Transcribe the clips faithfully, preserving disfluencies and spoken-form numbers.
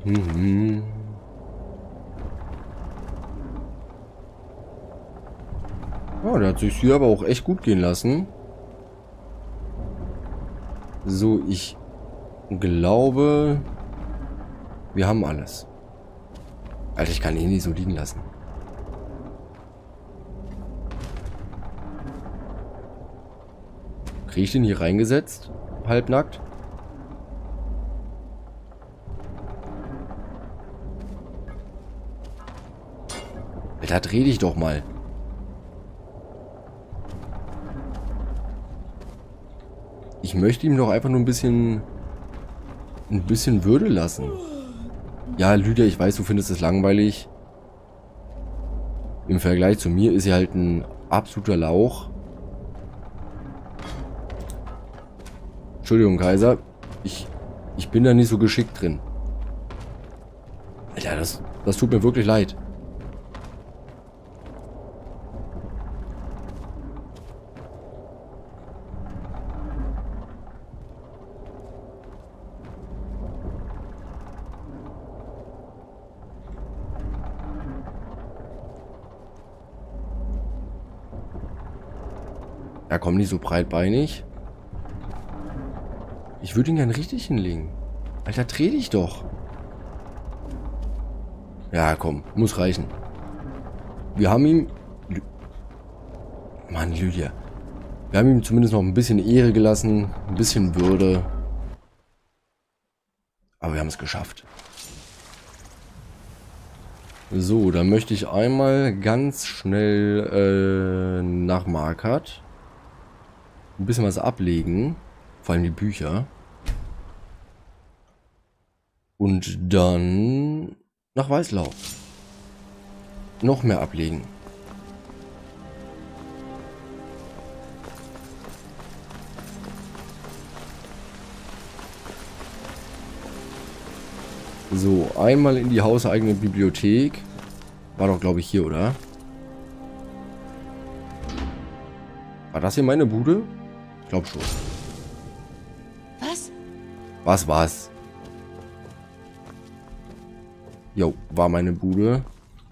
Mhm. Oh, der hat sich hier aber auch echt gut gehen lassen. So, ich glaube, wir haben alles. Alter, ich kann ihn nicht so liegen lassen. Kriege ich den hier reingesetzt? Halbnackt? Alter, dreh dich doch mal. Ich möchte ihm doch einfach nur ein bisschen... ein bisschen Würde lassen. Ja, Lydia, ich weiß, du findest es langweilig. Im Vergleich zu mir ist sie halt ein absoluter Lauch. Entschuldigung, Kaiser. Ich, ich bin da nicht so geschickt drin. Alter, das, das tut mir wirklich leid. Ja, komm, nicht so breitbeinig. Ich würde ihn gern richtig hinlegen. Alter, dreh dich doch. Ja, komm, muss reichen. Wir haben ihm... Lü Mann, Lydia. Wir haben ihm zumindest noch ein bisschen Ehre gelassen, ein bisschen Würde. Aber wir haben es geschafft. So, dann möchte ich einmal ganz schnell äh, nach Markert ein bisschen was ablegen. Vor allem die Bücher. Und dann nach Weißlau. Noch mehr ablegen. So, einmal in die hauseigene Bibliothek. War doch, glaube ich, hier, oder? War das hier meine Bude? Ich glaube schon. Was? Was war's? Jo, war meine Bude.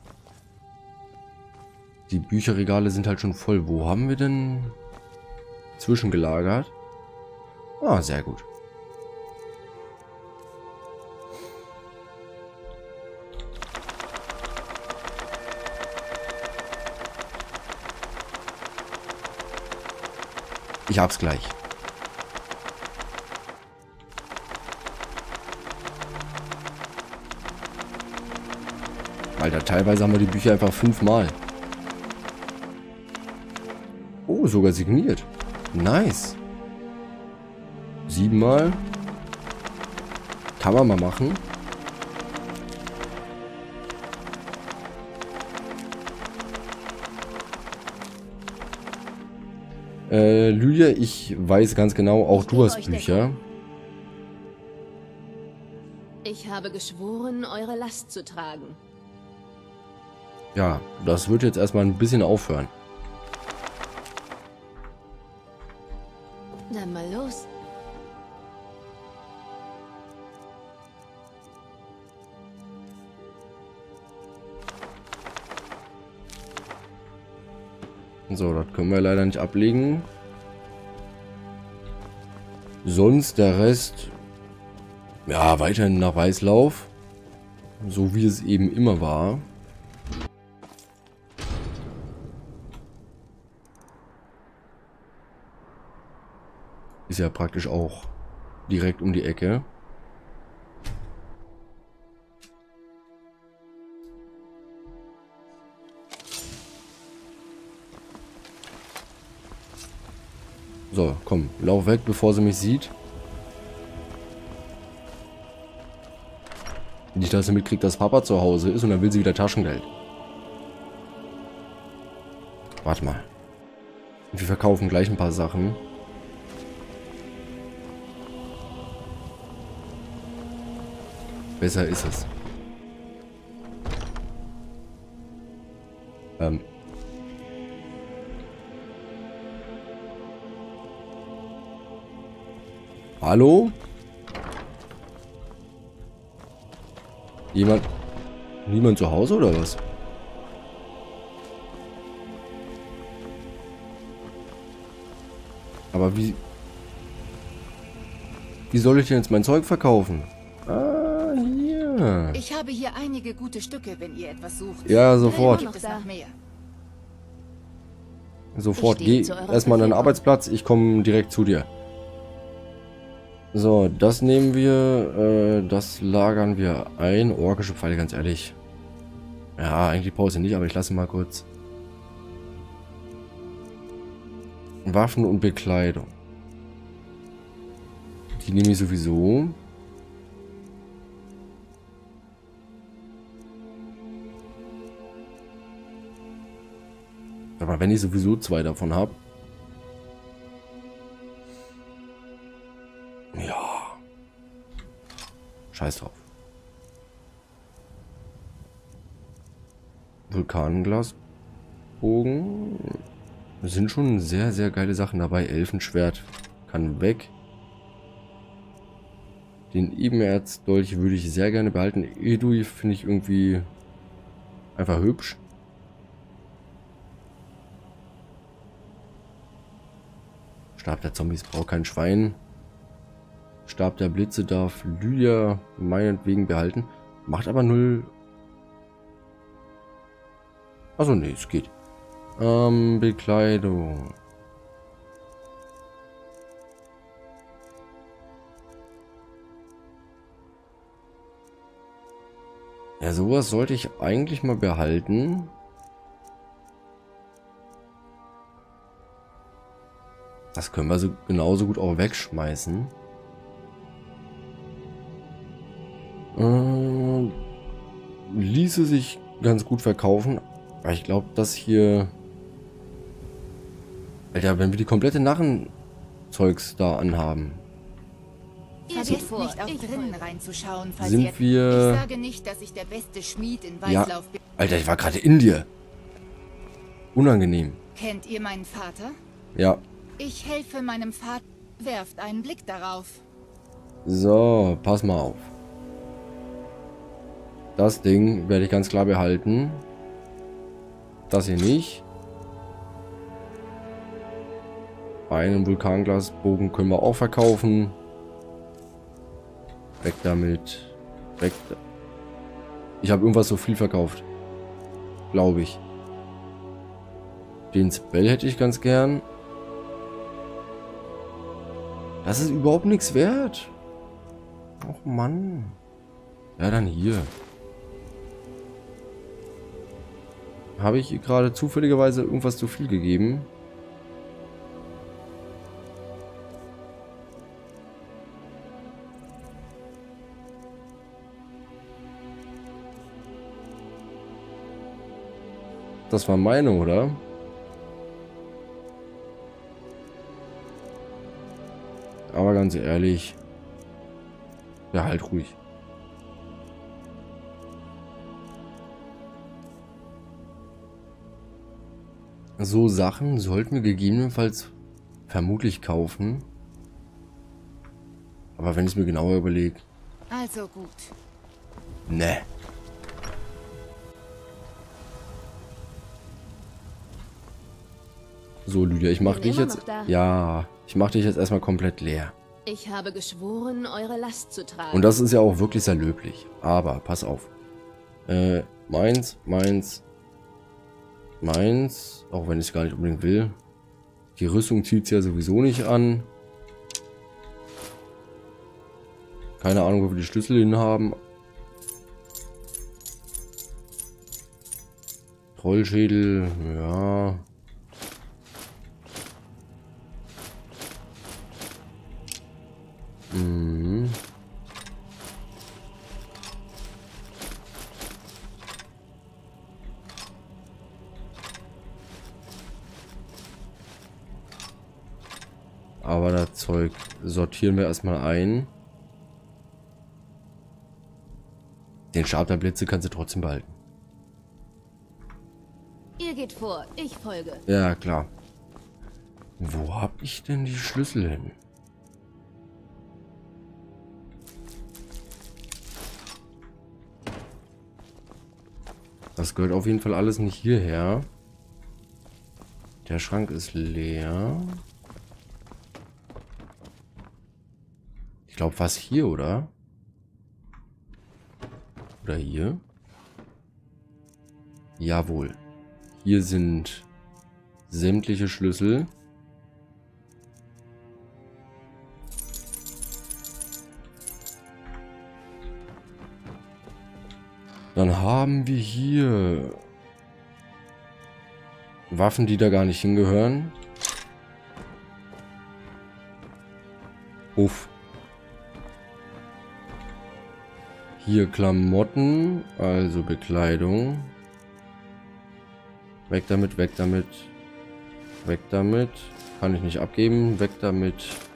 Die Bücherregale sind halt schon voll. Wo haben wir denn zwischengelagert? Ah, sehr gut. Ich hab's gleich. Alter, teilweise haben wir die Bücher einfach fünfmal. Oh, sogar signiert. Nice. Siebenmal. Kann man mal machen. Äh, Lydia, ich weiß ganz genau, auch du hast Bücher. Ich habe geschworen, eure Last zu tragen. Ja, das wird jetzt erstmal ein bisschen aufhören. Dann mal los. So, das können wir leider nicht ablegen. Sonst der Rest, ja, weiterhin nach Weißlauf. So wie es eben immer war. Ist ja praktisch auch direkt um die Ecke. So, komm, lauf weg, bevor sie mich sieht. Nicht, dass sie mitkriegt, dass Papa zu Hause ist und dann will sie wieder Taschengeld. Warte mal. Wir verkaufen gleich ein paar Sachen. Besser ist es. Ähm. Hallo? Jemand... Niemand zu Hause oder was? Aber wie... Wie soll ich denn jetzt mein Zeug verkaufen? Ah, hier. Ich habe hier einige gute Stücke, wenn ihr etwas sucht. Ja, sofort. Gibt es noch mehr? Sofort. Ich Geh stehe zu eurer erstmal an deinen Verfügung. Arbeitsplatz. Ich komme direkt zu dir. So, das nehmen wir. Äh, das lagern wir ein. Orkische Pfeile, ganz ehrlich. Ja, eigentlich brauche ich sie nicht, aber ich lasse mal kurz. Waffen und Bekleidung. Die nehme ich sowieso. Aber wenn ich sowieso zwei davon habe. Ja. Scheiß drauf. Vulkanglasbogen. Das sind schon sehr, sehr geile Sachen dabei. Elfenschwert kann weg. Den Ebenerzdolch würde ich sehr gerne behalten. Edui finde ich irgendwie einfach hübsch. Stab der Zombies braucht kein Schwein. Stab der Blitze darf Lydia meinetwegen behalten. Macht aber null. Also nee, es geht. Ähm, Bekleidung. Ja, sowas sollte ich eigentlich mal behalten. Das können wir so genauso gut auch wegschmeißen. Ähm, ließe sich ganz gut verkaufen. Aber ich glaube, das hier... Alter, wenn wir die komplette Narrenzeugs da anhaben... Vergesst nicht, auch drinnen reinzuschauen, falls Sind ihr... wir- Ich sage nicht, dass ich der beste Schmied in Ja. Weißlauf bin. Alter, ich war gerade in dir. Unangenehm. Kennt ihr meinen Vater? Ja. Ich helfe meinem Vater. Werft einen Blick darauf. So, pass mal auf. Das Ding werde ich ganz klar behalten. Das hier nicht. Einen Vulkanglasbogen können wir auch verkaufen. Weg damit. Weg. Da. Ich habe irgendwas so viel verkauft. Glaube ich. Den Spell hätte ich ganz gern. Das ist überhaupt nichts wert. Och Mann. Ja, dann hier. Habe ich gerade zufälligerweise irgendwas zu viel gegeben? Das war meine, oder? Aber ganz ehrlich, ja, halt ruhig. So Sachen sollten wir gegebenenfalls vermutlich kaufen. Aber wenn ich es mir genauer überlege, Also gut. ne. So, Lydia, ich mach Bin dich immer jetzt... noch da. Ja, ich mach dich jetzt erstmal komplett leer. Ich habe geschworen, eure Last zu tragen. Und das ist ja auch wirklich sehr löblich. Aber, pass auf. Äh, meins, meins, meins. Auch wenn ich es gar nicht unbedingt will. Die Rüstung zieht es ja sowieso nicht an. Keine Ahnung, wo wir die Schlüssel hin haben. Trollschädel, ja. Mhm. Aber das Zeug sortieren wir erstmal ein. Den Stab der Blitze kannst du trotzdem behalten. Ihr geht vor, ich folge. Ja, klar. Wo hab ich denn die Schlüssel hin? Das gehört auf jeden Fall alles nicht hierher. Der Schrank ist leer. Ich glaube fast hier, oder? Oder hier? Jawohl. Hier sind sämtliche Schlüssel. Dann haben wir hier Waffen, die da gar nicht hingehören. Uff. Hier Klamotten, also Bekleidung. Weg damit, weg damit. Weg damit. Kann ich nicht abgeben. Weg damit.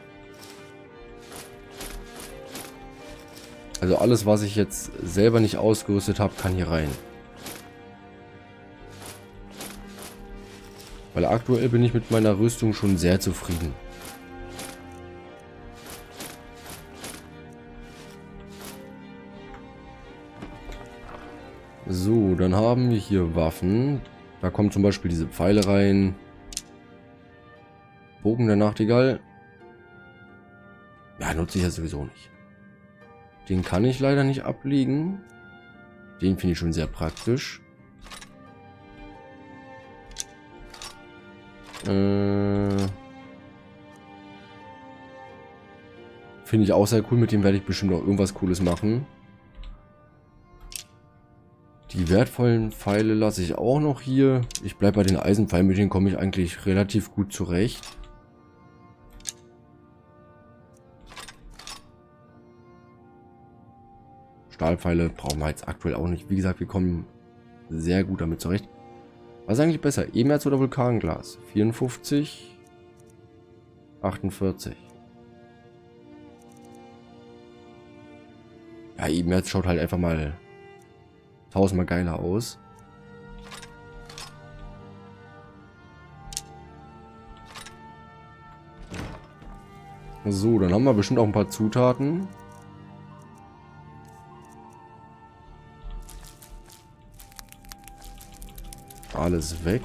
Also alles, was ich jetzt selber nicht ausgerüstet habe, kann hier rein. Weil aktuell bin ich mit meiner Rüstung schon sehr zufrieden. So, dann haben wir hier Waffen. Da kommen zum Beispiel diese Pfeile rein. Bogen der Nachtigall. Ja, nutze ich ja sowieso nicht. Den kann ich leider nicht ablegen. Den finde ich schon sehr praktisch. Äh, finde ich auch sehr cool. Mit dem werde ich bestimmt auch irgendwas Cooles machen. Die wertvollen Pfeile lasse ich auch noch hier. Ich bleibe bei den Eisenpfeilen. Mit denen komme ich eigentlich relativ gut zurecht. Stahlpfeile brauchen wir jetzt aktuell auch nicht. Wie gesagt, wir kommen sehr gut damit zurecht. Was ist eigentlich besser? E-Merz oder Vulkanglas? vierundfünfzig. achtundvierzig. Ja, E-Merz schaut halt einfach mal tausendmal geiler aus. So, dann haben wir bestimmt auch ein paar Zutaten. Alles weg.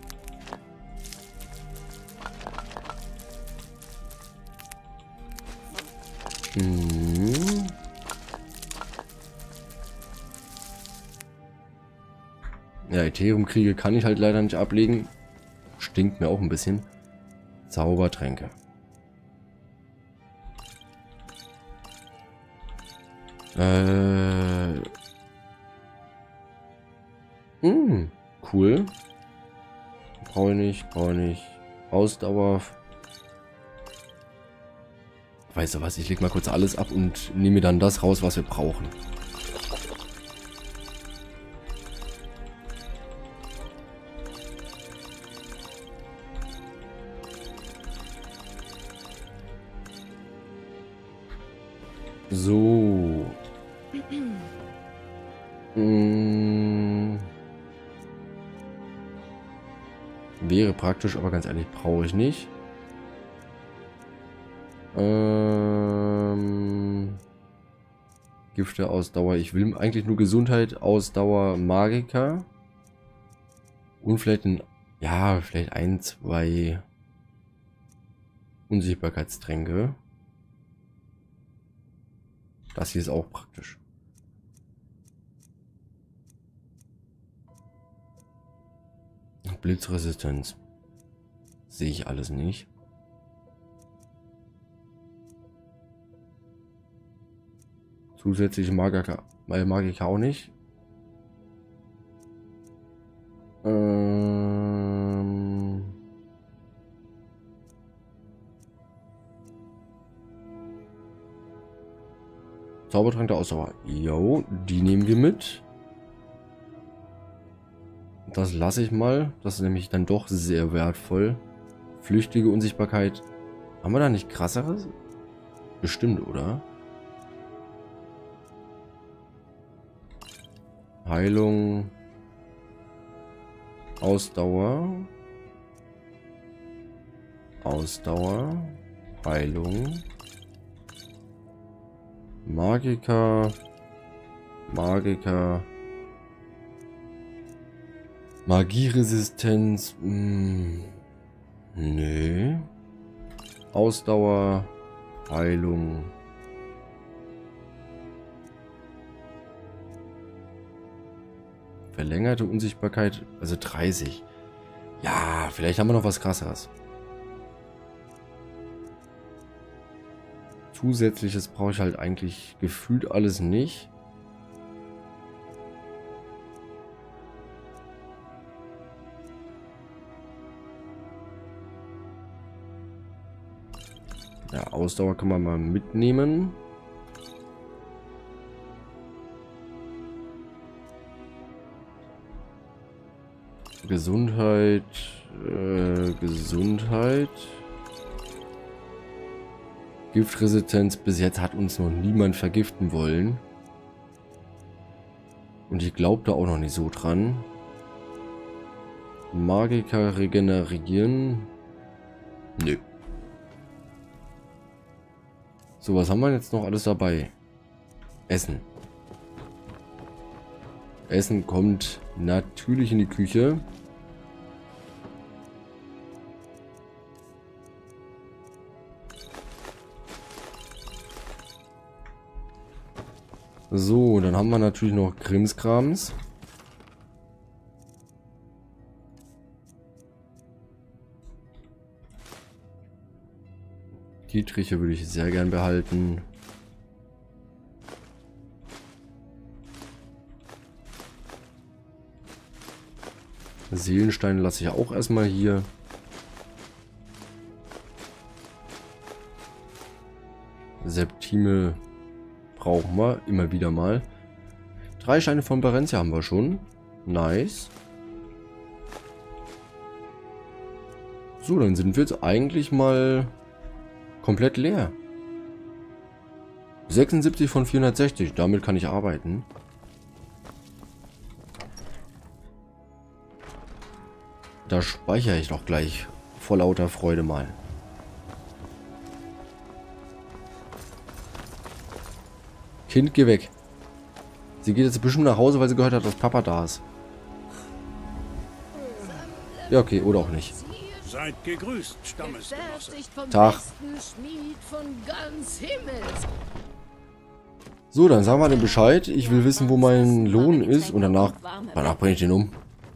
Hm. Ja, Ethereum-Kriege kann ich halt leider nicht ablegen. Stinkt mir auch ein bisschen. Zaubertränke. Äh. Hm. Cool. Brauche ich nicht, brauche ich nicht. Ausdauer. Weißt du was, ich leg mal kurz alles ab und nehme mir dann das raus, was wir brauchen. So. Hm. Wäre praktisch, aber ganz ehrlich, brauche ich nicht. Ähm, Gifte, Ausdauer. Ich will eigentlich nur Gesundheit, Ausdauer, Magiker. Und vielleicht ein, ja, vielleicht ein, zwei Unsichtbarkeitstränke. Das hier ist auch praktisch. Blitzresistenz. Sehe ich alles nicht. Zusätzliche Magiker, weil Magiker auch nicht. Ähm Zaubertrank der Ausdauer. Jo, die nehmen wir mit. Das lasse ich mal. Das ist nämlich dann doch sehr wertvoll. Flüchtige Unsichtbarkeit. Haben wir da nicht krasseres? Bestimmt, oder? Heilung. Ausdauer. Ausdauer. Heilung. Magiker. Magiker. Magieresistenz. Mh, nö. Ausdauer. Heilung. Verlängerte Unsichtbarkeit. Also dreißig. Ja, vielleicht haben wir noch was krasseres. Zusätzliches brauche ich halt eigentlich gefühlt alles nicht. Ja, Ausdauer kann man mal mitnehmen. Gesundheit, äh, Gesundheit. Giftresistenz, bis jetzt hat uns noch niemand vergiften wollen. Und ich glaube da auch noch nicht so dran. Magiker regenerieren. Nö. So, was haben wir jetzt noch alles dabei? Essen. Essen kommt natürlich in die Küche. So, dann haben wir natürlich noch Krimskrams. Die Triche würde ich sehr gern behalten. Seelensteine lasse ich auch erstmal hier. Septime brauchen wir immer wieder mal. Drei Steine von Barentia haben wir schon. Nice. So, dann sind wir jetzt eigentlich mal komplett leer. sechsundsiebzig von vierhundertsechzig, damit kann ich arbeiten. Da speichere ich doch gleich vor lauter Freude mal. Kind, geh weg. Sie geht jetzt bestimmt nach Hause, weil sie gehört hat, dass Papa da ist. Ja, okay, oder auch nicht. Seid gegrüßt, Stammesgenosse. Tag. So, dann sagen wir dem Bescheid. Ich will wissen, wo mein Lohn ist und danach, danach bringe ich den um.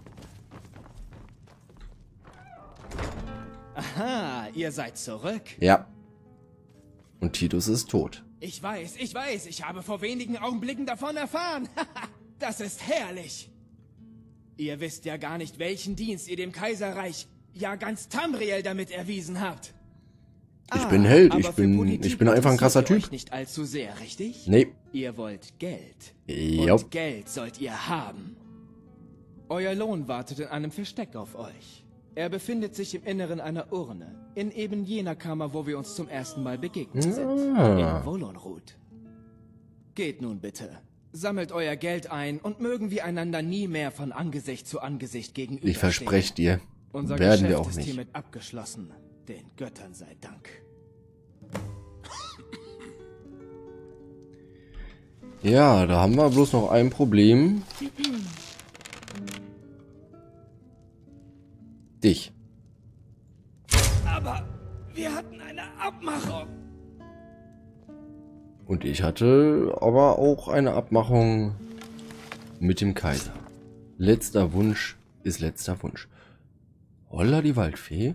Aha, ihr seid zurück. Ja. Und Titus ist tot. Ich weiß, ich weiß, ich habe vor wenigen Augenblicken davon erfahren. Das ist herrlich. Ihr wisst ja gar nicht, welchen Dienst ihr dem Kaiserreich, ja ganz Tamriel damit erwiesen habt. Ich bin Held, ich bin, ich bin einfach ein krasser Typ. Euch nicht allzu sehr, richtig? Nee. Ihr wollt Geld. Jo. Und Geld sollt ihr haben. Euer Lohn wartet in einem Versteck auf euch. Er befindet sich im Inneren einer Urne, in eben jener Kammer, wo wir uns zum ersten Mal begegnet sind, Ah. in Volonrud. Geht nun bitte, sammelt euer Geld ein und mögen wir einander nie mehr von Angesicht zu Angesicht gegenüberstehen. Ich verspreche dir, Unser werden wir Geschäft auch ist nicht. hiermit abgeschlossen, den Göttern sei Dank. Ja, da haben wir bloß noch ein Problem. Dich. Aber wir hatten eine Abmachung. Und ich hatte aber auch eine Abmachung mit dem Kaiser. Letzter Wunsch ist letzter Wunsch. Holla die Waldfee.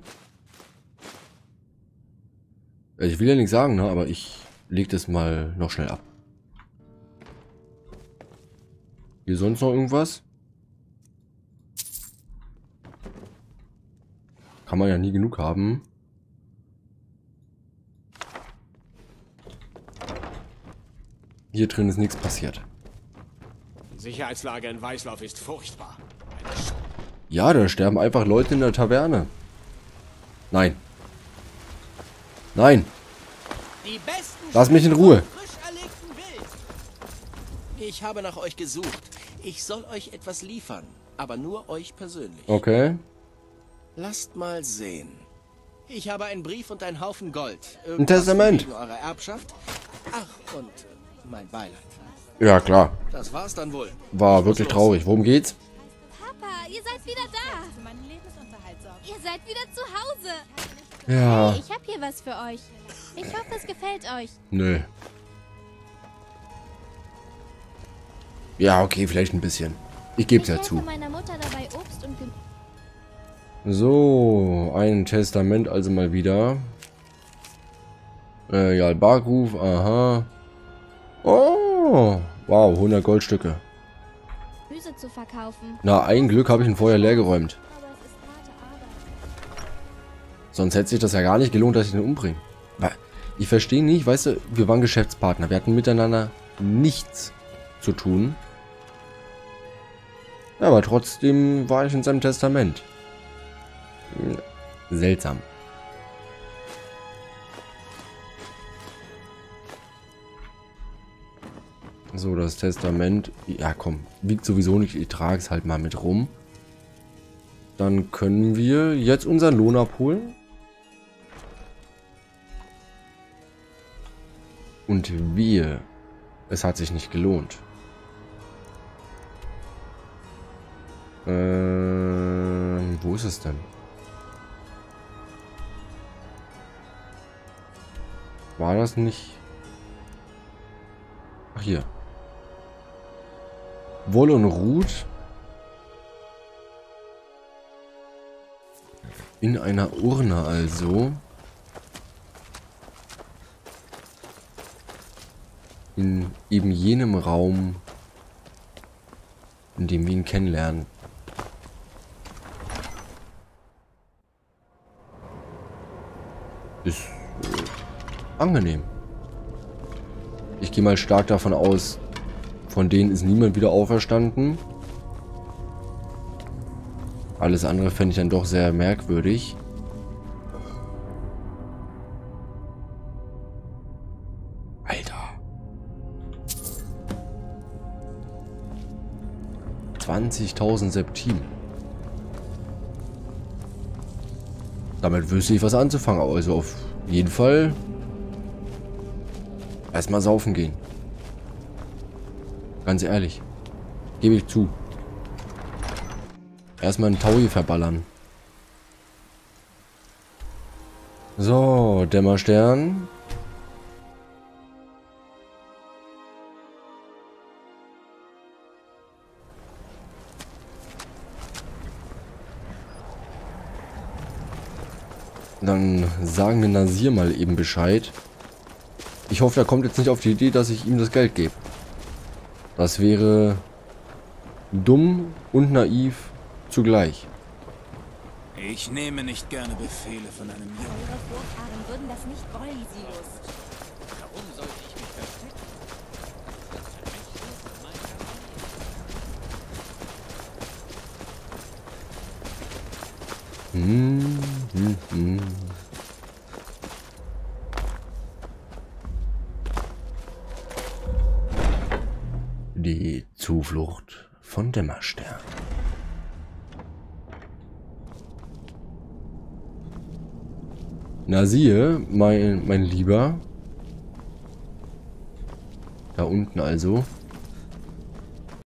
Ich will ja nichts sagen, ne, aber ich leg das mal noch schnell ab. Hier sonst noch irgendwas? Kann man ja nie genug haben. Hier drin ist nichts passiert. Die Sicherheitslage in Weißlauf ist furchtbar. Ja, da sterben einfach Leute in der Taverne. Nein. Nein. Die besten Lass mich in Ruhe. frisch erlegten Wild. Ich habe nach euch gesucht. Ich soll euch etwas liefern, aber nur euch persönlich. Okay. Lasst mal sehen. Ich habe einen Brief und einen Haufen Gold. Ein Testament. Wegen eurer Erbschaft. Ach, und äh, mein Beileid. Ja, klar. Das war's dann wohl. War wirklich traurig. Worum geht's? Papa, ihr seid wieder da. Für meinen Lebensunterhalt sorgen. Ihr seid wieder zu Hause. Ja. Hey, ich hab hier was für euch. Ich hoffe, es gefällt euch. Nö. Ja, okay, vielleicht ein bisschen. Ich geb's Ich ja helfe zu. meiner Mutter dabei, Obst und Gemüse. So, ein Testament also mal wieder. Äh, ja, Bargruf, aha. Oh, wow, hundert Goldstücke. zu verkaufen. Na, ein Glück habe ich ihn vorher leer geräumt. Aber es ist harte Arbeit. Sonst hätte sich das ja gar nicht gelohnt, dass ich den umbringe. Ich verstehe nicht, weißt du, wir waren Geschäftspartner. Wir hatten miteinander nichts zu tun. Ja, aber trotzdem war ich in seinem Testament. Seltsam. So, das Testament. Ja, komm. Wiegt sowieso nicht. Ich trage es halt mal mit rum. Dann können wir jetzt unseren Lohn abholen. Und wir. Es hat sich nicht gelohnt. Ähm, wo ist es denn? War das nicht? Ach, hier. Wolle und Rut. In einer Urne also. In eben jenem Raum, in dem wir ihn kennenlernen. Ist äh, angenehm. Ich gehe mal stark davon aus, von denen ist niemand wieder auferstanden. Alles andere fände ich dann doch sehr merkwürdig. Alter. zwanzigtausend Septim. Damit wüsste ich was anzufangen. Also auf jeden Fall erstmal saufen gehen. Ganz ehrlich. Gebe ich zu. Erstmal einen Taui verballern. So, Dämmerstern. Dann sagen wir Nasir mal eben Bescheid. Ich hoffe, er kommt jetzt nicht auf die Idee, dass ich ihm das Geld gebe. Das wäre dumm und naiv zugleich. Ich nehme nicht gerne Befehle von einem Jungen. Eure Vorfahren würden das nicht wollen, Silos. Warum sollte ich mich verstecken? Hm, hm, hm. Die Zuflucht von Dämmerstern. Na siehe, mein, mein Lieber. Da unten also.